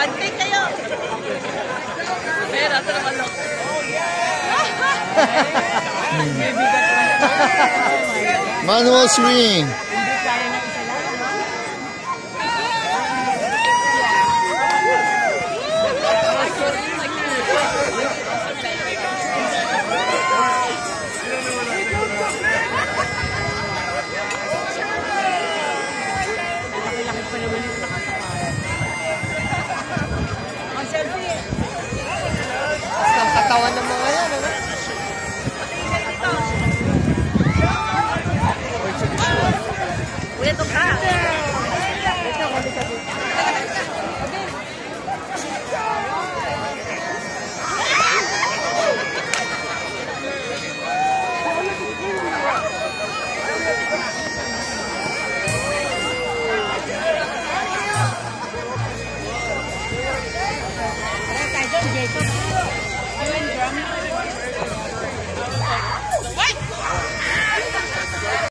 Bantay kayo. Pero ito naman ako. Manual swing. Ang katawan ng mga yan, ano? Uy, ito ka. Jacob.